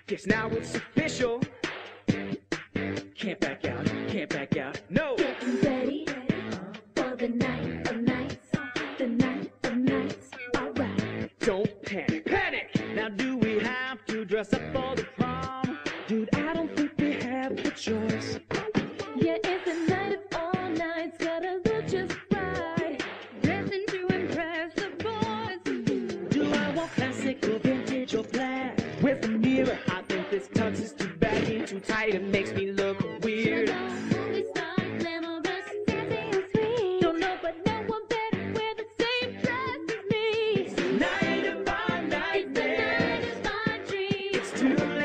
Guess now it's official. Can't back out, can't back out, no! Getting ready for the night of nights, the night of nights, alright. Don't panic, panic! Now do we have to dress up for the prom? Dude, I don't think we have the choice. Yeah, it's a night of all nights, gotta look just right. Dressing to impress the boys. Do I want classic or vintage or plaid? With a mirror, I think this tux is too baggy, too tight, it makes me look weird. Movie star, glamorous, dancing and sweet. Don't know, but no one better wear the same dress as me. Night of my nightmare. It's the night of my dreams. It's too